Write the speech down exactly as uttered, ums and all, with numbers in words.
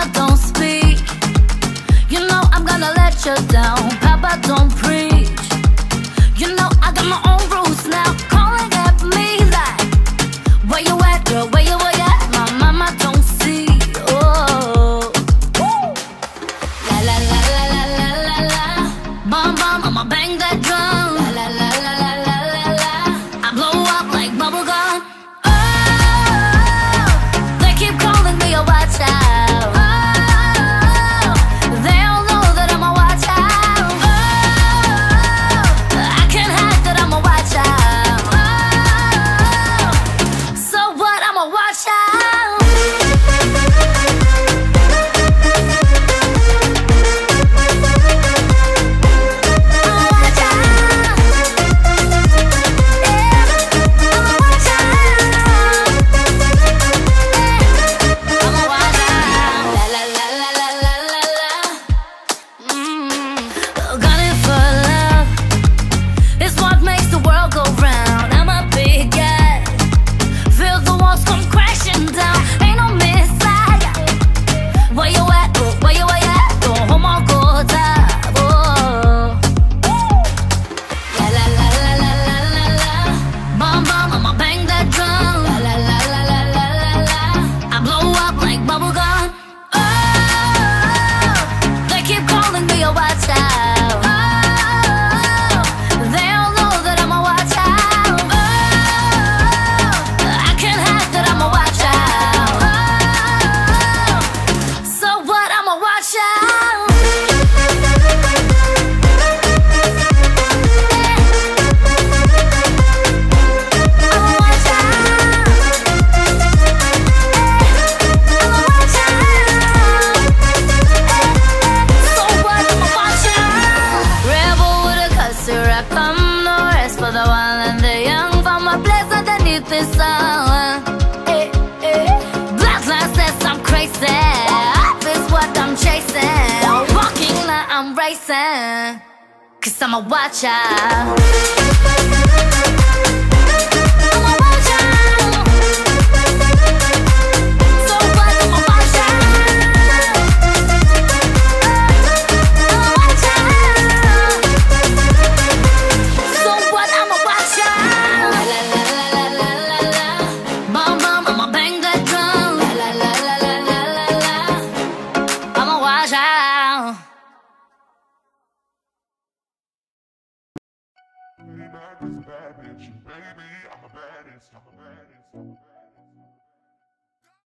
Mama, don't speak. You know I'm gonna let you down. Papa, don't preach. You know I got my own rules now. Calling at me like, where you at, girl? Where you at? My mama don't see. Oh, la la la la la la la la. Bum bum, I'ma bang that drum. La la la la la la la la. I blow up like bubble gum. Oh, they keep calling me a watch out. Oh, they all know that I'm a watch out. Oh, I can't hide that I'm a watch out. Oh, so what? I'm a watch out. Cause I'm a watch out. I'm a watch out. So what? I'm a watch out. I'm a watch out. So what? I'm a watch out. La la la la la la la. Bum bum, I'ma bang that drum. La la la la la la la la. I'm a watch out. Baby, I'm a bad bitch, baby, I'm a baddest, I'm a baddest, I'm a baddest.